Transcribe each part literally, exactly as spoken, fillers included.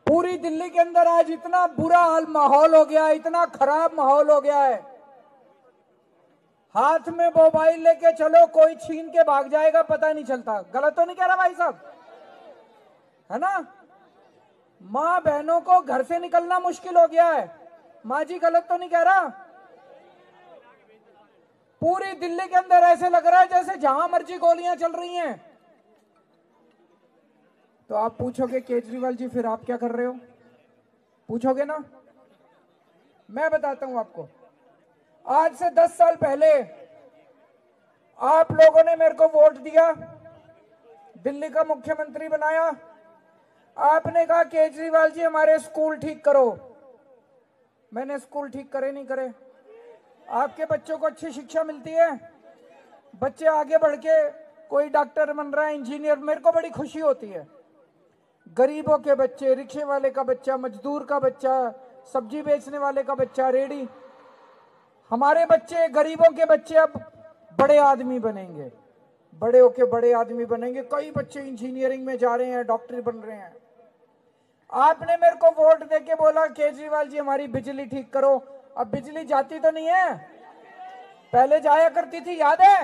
पूरी दिल्ली के अंदर आज इतना बुरा हाल माहौल हो गया है, इतना खराब माहौल हो गया है। हाथ में मोबाइल लेके चलो, कोई छीन के भाग जाएगा पता नहीं चलता। गलत तो नहीं कह रहा भाई साहब, है ना? माँ बहनों को घर से निकलना मुश्किल हो गया है। माँ जी गलत तो नहीं कह रहा? पूरी दिल्ली के अंदर ऐसे लग रहा है जैसे जहां मर्जी गोलियां चल रही हैं। तो आप पूछोगे केजरीवाल जी फिर आप क्या कर रहे हो, पूछोगे ना? मैं बताता हूं आपको। आज से दस साल पहले आप लोगों ने मेरे को वोट दिया, दिल्ली का मुख्यमंत्री बनाया। आपने कहा केजरीवाल जी हमारे स्कूल ठीक करो। मैंने स्कूल ठीक करे नहीं करे? आपके बच्चों को अच्छी शिक्षा मिलती है, बच्चे आगे बढ़ के कोई डॉक्टर बन रहा है, इंजीनियर, मेरे को बड़ी खुशी होती है। गरीबों के बच्चे, रिक्शे वाले का बच्चा, मजदूर का बच्चा, सब्जी बेचने वाले का बच्चा, रेडी, हमारे बच्चे, गरीबों के बच्चे अब बड़े आदमी बनेंगे, बड़े होके बड़े आदमी बनेंगे। कई बच्चे इंजीनियरिंग में जा रहे हैं, डॉक्टर बन रहे हैं। आपने मेरे को वोट देके बोला केजरीवाल जी हमारी बिजली ठीक करो। अब बिजली जाती तो नहीं है, पहले जाया करती थी, याद है?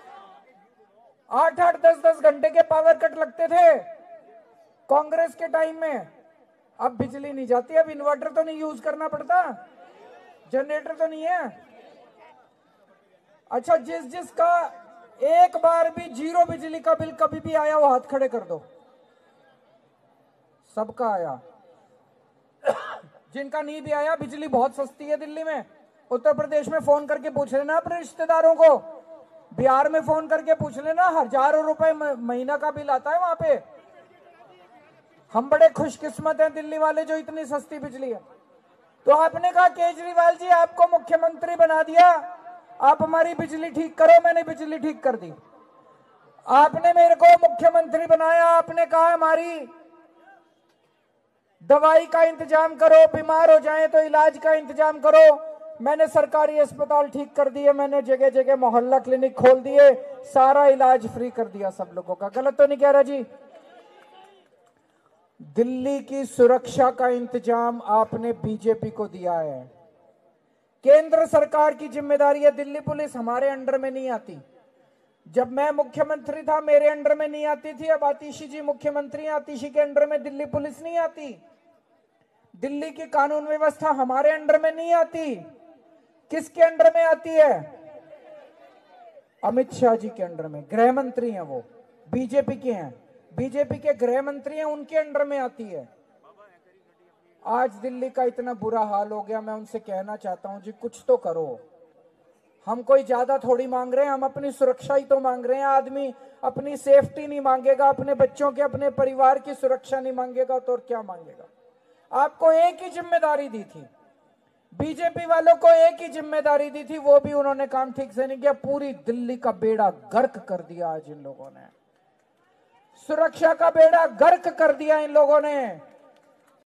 आठ आठ दस दस घंटे के पावर कट लगते थे कांग्रेस के टाइम में। अब बिजली नहीं जाती। अब इन्वर्टर तो नहीं यूज करना पड़ता, जनरेटर तो नहीं है। अच्छा, जिस जिसका एक बार भी जीरो बिजली का बिल कभी भी आया वो हाथ खड़े कर दो। सबका आया। जिनका नहीं भी आया, बिजली बहुत सस्ती है दिल्ली में। उत्तर प्रदेश में फोन करके पूछ लेना अपने रिश्तेदारों को, बिहार में फोन करके पूछ लेना, हजारों रुपए महीना का बिल आता है वहां पे। हम बड़े खुशकिस्मत हैं दिल्ली वाले जो इतनी सस्ती बिजली है। तो आपने कहा केजरीवाल जी आपको मुख्यमंत्री बना दिया, आप हमारी बिजली ठीक करो। मैंने बिजली ठीक कर दी। आपने मेरे को मुख्यमंत्री बनाया, आपने कहा हमारी दवाई का इंतजाम करो, बीमार हो जाएं तो इलाज का इंतजाम करो। मैंने सरकारी अस्पताल ठीक कर दिए, मैंने जगह जगह मोहल्ला क्लिनिक खोल दिए, सारा इलाज फ्री कर दिया सब लोगों का। गलत तो नहीं कह रहा जी? दिल्ली की सुरक्षा का इंतजाम आपने बीजेपी को दिया है। केंद्र सरकार की जिम्मेदारी है। दिल्ली पुलिस हमारे अंडर में नहीं आती। जब मैं मुख्यमंत्री था मेरे अंडर में नहीं आती थी। अब आतिशी जी मुख्यमंत्री, आतिशी के अंडर में दिल्ली पुलिस नहीं आती। दिल्ली की कानून व्यवस्था हमारे अंडर में नहीं आती। किसके अंडर में आती है? अमित शाह जी के अंडर में। गृह मंत्री हैं वो, बीजेपी के हैं, बीजेपी के गृह मंत्री हैं, उनके अंडर में आती है। आज दिल्ली का इतना बुरा हाल हो गया, मैं उनसे कहना चाहता हूं जी कुछ तो करो। हम कोई ज्यादा थोड़ी मांग रहे हैं, हम अपनी सुरक्षा ही तो मांग रहे हैं। आदमी अपनी सेफ्टी नहीं मांगेगा, अपने बच्चों के, अपने परिवार की सुरक्षा नहीं मांगेगा तो और क्या मांगेगा? आपको एक ही जिम्मेदारी दी थी, बीजेपी वालों को एक ही जिम्मेदारी दी थी, वो भी उन्होंने काम ठीक से नहीं किया। पूरी दिल्ली का बेड़ा गर्क कर दिया आज इन लोगों ने, सुरक्षा का बेड़ा गर्क कर दिया इन लोगों ने।